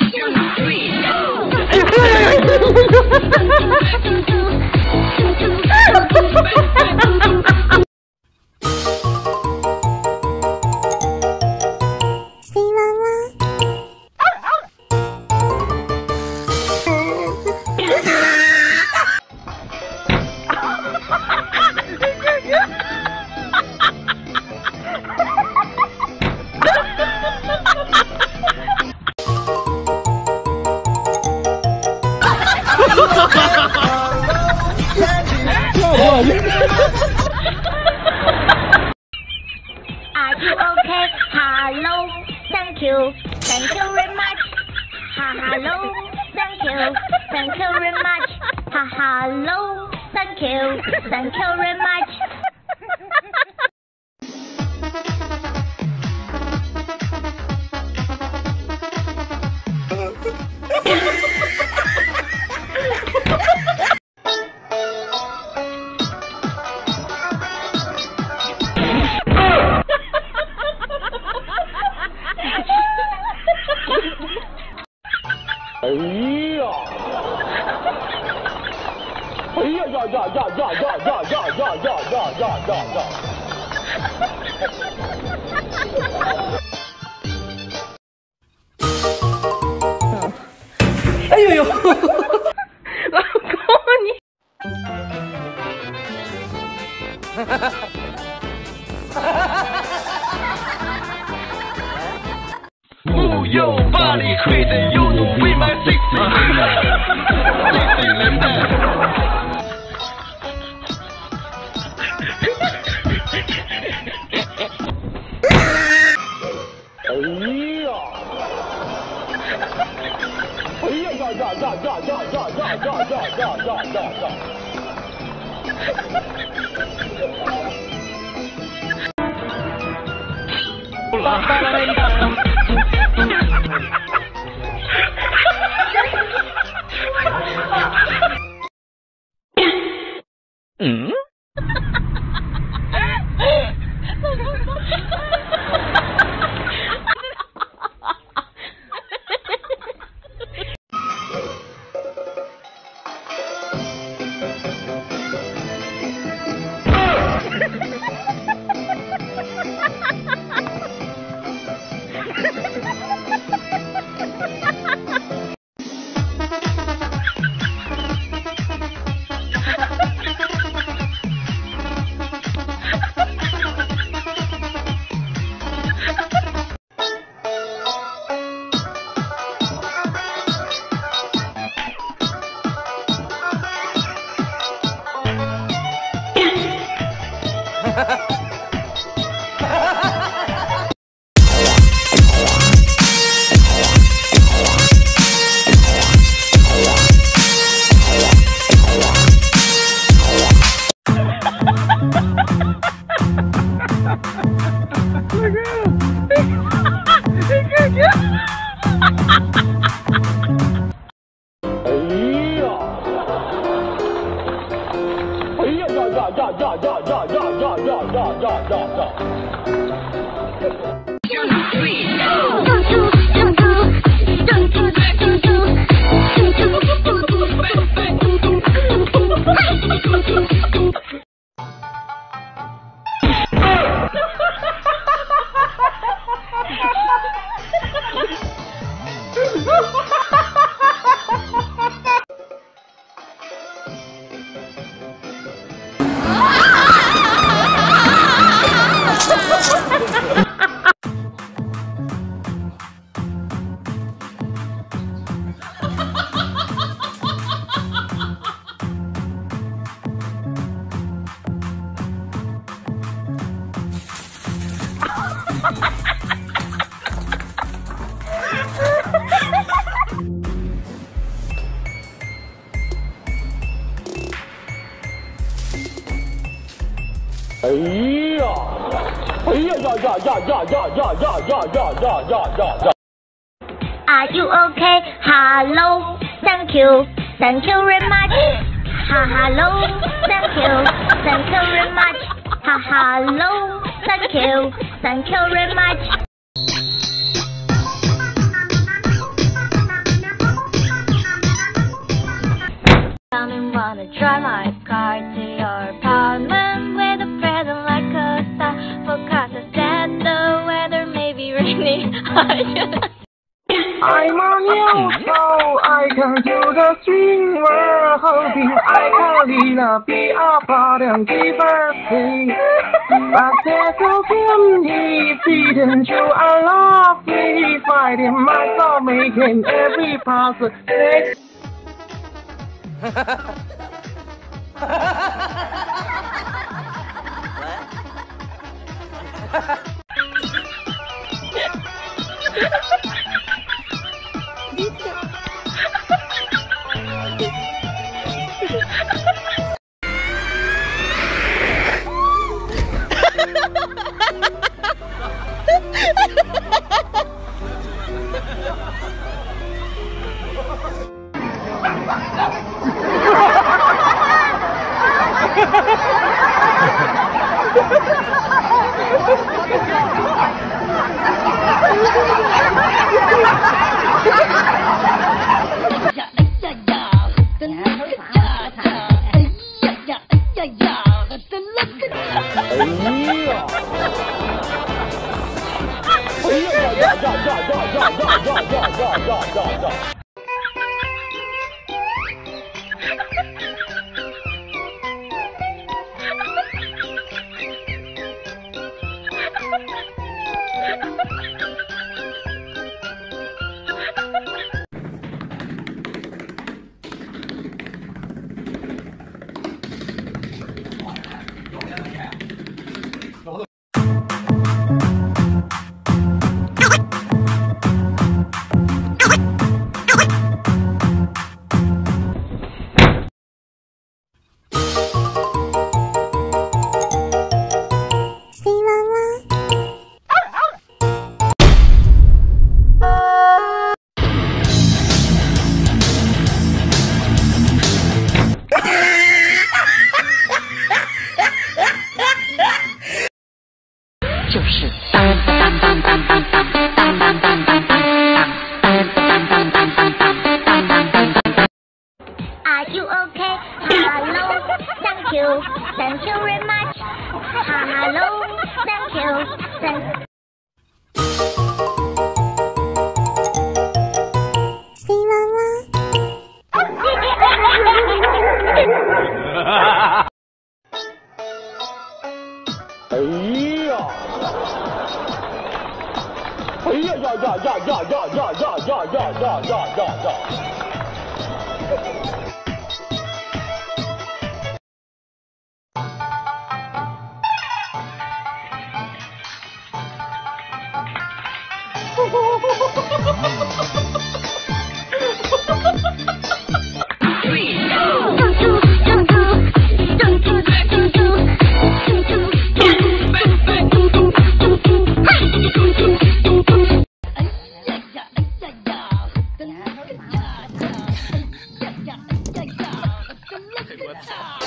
Are you okay? Hello, thank you very much. Hello, thank you very much. Hello, thank you very much. 哎呦呦，老公你。 Move your body crazy, you know we my sexy lady. Are you okay? Hello, thank you very much. Hello, thank you very much. Hello, thank you very much. wanna drive my car to your apartment with a present like a star. Forecast said the weather may be rainy. I'm on your soul, I come to the streamer, hoping I can lead a be a part and give a thing. But there's no candy, didn't you love me? Fighting my soul, making every puzzle. Are you okay? Hello, thank you very much. Hello, thank you. What's up?